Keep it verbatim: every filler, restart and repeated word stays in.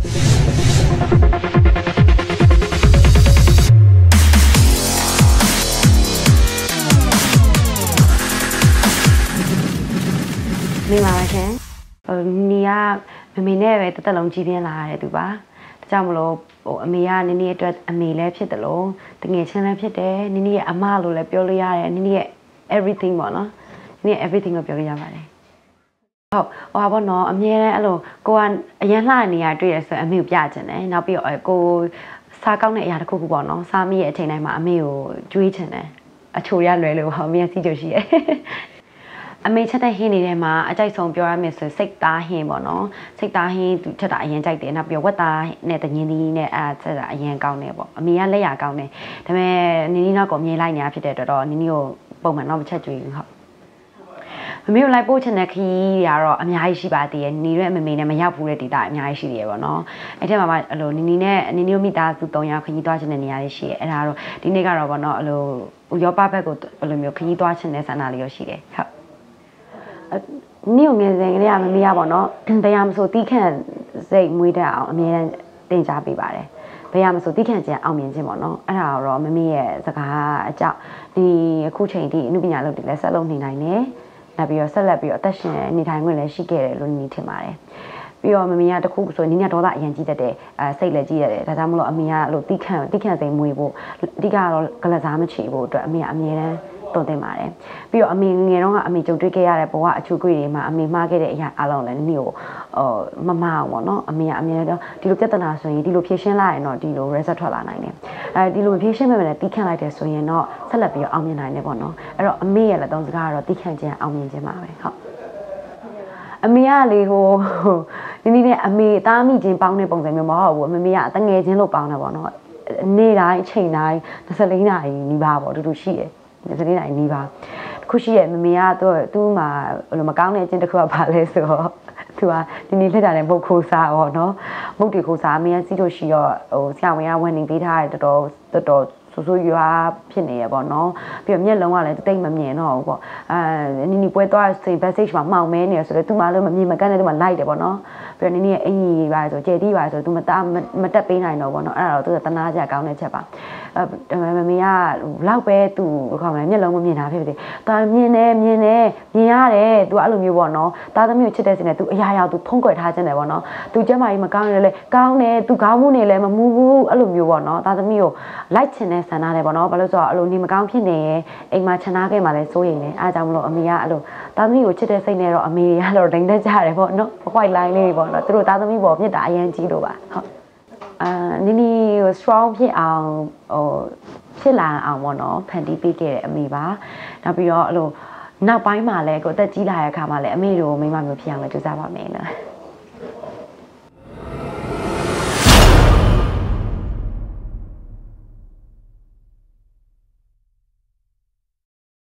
မိပါပါရှင်ဟိုနီကမမေနဲ့ပဲတက်တက်လုံးကြီးပြင်းလာရတယ်သူပါဒါကြောင့်မလို့ဟိုအမေကနင်းနီအတွက်အမေလည်းဖြစ်တယ်လို့တငယ်ချင်းလည်းဖြစ်တယ်နင်းနီရဲ့အမလို့လည်းပြောလို့ရတယ်နင်းနီရဲ့ everything ပေါ့နော်နင်းနီရဲ့ everything ကိုပြောလို့ရပါတယ်ဟုတ်ဟောပါတော့အမြဲတမ်းအဲ့လိုကိုကအရန်လှနေရတွေ့ရဆိုအမေကိုပြချင်တယ်နောက်ပြီးတော့ကိုစားကောင်းတဲ့အရာတစ်ခုခုပေါ့နော်စားမိရဲ့အချိန်တိုင်းမှာအမေကိုကြွေးချင်တယ်အချိုရလွယ်လို့ဟောအမေကစီးကြရှိရဲ့အမေချက်တဲ့ဟင်းတွေထဲမှာအကြိုက်ဆုံးပြောရမယ်ဆိုစိတ်သားဟင်းပေါ့နော်စိတ်သားဟင်းသူချက်တာအရင်ကြိုက်တယ်နောက်ပြီးဝက်သားနဲ့တငင်းသီးနဲ့အဲချက်တာအရင်ကောင်းတယ်ပေါ့အမေကလက်ရကောင်းတယ်ဒါပေမဲ့နင်းနီနောက်ကိုအမြင်လိုက်နေတာဖြစ်တဲ့အတွက်တော့နင်းနီကိုပုံမှန်တော့မချက်ကြွေးဘူးဟုတ်မမေကိုလိုက်ပို့ချင်တဲ့ခီးတွေကတော့အများကြီးရှိပါသေးတယ်နီရဲ့မမေနဲ့မရောက်ဘူးတဲ့ဒေတာအများကြီးရှိသေးတယ်ပေါ့နော်အဲ့ထက်မှာမှအဲ့လိုနီနီနဲ့နီနီတို့မိသားစု၃ယောက်ခီးသွားချင်တဲ့နေရာတွေရှိတယ်အဲ့ဒါကတော့ဒီနေ့ကတော့ပေါ့နော်အဲ့လိုဥရောပဘက်ကိုဘယ်လိုမျိုးခီးသွားချင်တဲ့ဆန္ဒလေးရောရှိတယ်ဟုတ်နေ့ငယ်စဉ်ကလေးကမမေးရပါတော့တရားမဆိုတီးခန့်စိတ်မွေးတတ်အောင်အမြဲတမ်းတင်ကြားပေးပါတယ်ဘယ်ရမဆိုတီးခန့်ခြင်းအောင်မြင်ခြင်းပေါ့နော်အဲ့ဒါတော့မမေးရဲ့စကားအကြောင်းဒီအခုချိန်ထိအမှုပညာလုပ်တယ်လဲဆက်လုပ်နေနိုင်တယ်နောက်ပြီးတော့ဆက်လက်ပြီးတော့အသက်ရှင်နေထိုင်ခွင့်လည်းရှိခဲ့တယ်လို့ညီထင်ပါတယ်ပြီးတော့မမေကတခုဆိုညီကဒေါသအရင်ကြီးတတ်တယ်အဲစိတ်လည်းကြီးရတယ်ဒါကြောင့်မလို့အမေကလို့တီးခန့်တီးခန့်စိတ်မွေးဖို့အဓိကတော့ကလစားမချေဖို့အတွက်အမေကအမြဲတမ်းတုံတင်ပါတယ်ပြီးတော့အမေငယ်တော့ကအမေကြုံတွေ့ခဲ့ရတဲ့ဘဝအချူကွေတွေမှာအမေမှားခဲ့တဲ့အရာအလုံးလည်းနည်းကိုဟိုမမအောင်ပေါ့နော်အမေကအမြဲတော့ဒီလိုပြဿနာဆိုရင်ဒီလိုဖြေရှင်းလိုက်ရင်တော့ဒီလို result ထွက်လာနိုင်တယ်အဲဒီလိုဖြေရှင်းမဲ့မဲ့တီးခန့်လိုက်တယ်ဆိုရင်တော့ဆက်လက်ပြီးအောင်မြင်နိုင်တယ်ပေါ့နော်အဲ့တော့အမေရဲ့လက်သုံးစကားကတော့တီးခန့်ခြင်းအောင်မြင်ခြင်းပါပဲဟုတ်အမေကလေဟိုနည်းနည်းနဲ့အမေသားမိချင်းပေါင်းတဲ့ပုံစံမျိုးမဟုတ်ဘူးအမေကအတငယ်ချင်းလို့ပေါင်းတယ်ပေါ့နော်နေ့တိုင်းအချိန်တိုင်း၂၄နာရီနီးပါးပေါ့အတူတူရှိတယ်ဒီစနေတိုင်းနီးပါတခုရှိရဲ့မမေကတော့သူ့မှာဘယ်လိုမကောင်းတဲ့အချင်းတစ်ခုကပါလဲဆိုတော့သူကဒီနေ့လက်တာနဲ့မုတ်ခိုးစားပေါ့နော်မုတ်တီခိုးစားအမေကစီးလို့ရှိတော့ဟိုဆရာဝန်ကဝန်နေပေးထားတယ်တော်တော်တော်တော်ဆူဆူရွာဖြစ်နေရပေါ့နော်ပြီးတော့မျက်လုံးကလည်းတိတ်မမြင်တော့ဘူးပေါ့အဲနီနီပွဲသွားစိတ် message မှာမှောင်မဲနေရဆိုတော့သူမှလည်းမမြင်မကန်းနဲ့သူမှလိုက်တယ်ပေါ့နော်ပြီးတော့နီနီရဲ့အင်ကြီးပါဆိုကြဲတီးပါဆိုသူမတမတက်ပေးနိုင်တော့ပေါ့နော်အဲ့ဒါတော့သူကတနာကြကောင်းတဲ့ချက်ပါအဲမမေကလောက်ပဲသူခေါင်းလဲမျက်လုံးမမြင်တာဖြစ်ဖြစ်တာမြင်တယ်မြင်တယ်မြင်ရတယ်သူကအဲ့လိုမျိုးပေါ့နော်သားသမီးကိုချစ်တဲ့စင်နဲ့သူအရာရာသူဖုံးကွယ်ထားခြင်းတယ်ပေါ့နော်သူကျမကြီးမကောင်းရလေကောင်းတယ်သူကောင်းမှုနေလဲမမူဘူးအဲ့လိုမျိုးပေါ့နော်သားသမီးကိုလိုက်ချင်တဲ့ဆန္ဒတယ်ပေါ့နော်ဘာလို့ဆိုတော့အဲ့လိုနေမကောင်းဖြစ်နေရင်အိမ်မှာခြံနာခဲ့မှလည်းစိုးရိမ်နေအားကြောင့်မလို့အမေကအဲ့လိုသားသမီးကိုချစ်တဲ့စိတ်နဲ့တော့အမေကတော့ဒိန်တက်ကြတယ်ပေါ့နော် white line လေးပေါ့နော်သူတို့သားသမီးပေါ်မြစ်တာအရင်ကြီးလို့ပါဟုတ်အာနီနီ strong ဖြစ်အောင်ဟိုဖြစ်လာအောင်ပေါ့နော်ဖန်တီးပေးခဲ့တဲ့အမေပါနောက်ပြီးတော့အဲ့လိုနောက်ပိုင်းမှာလည်းကိုအသက်ကြီးလာတဲ့အခါမှာလည်းအမေတို့မိမမျိုးဖြစ်အောင်လည်းကြိုးစားပါမယ်နော်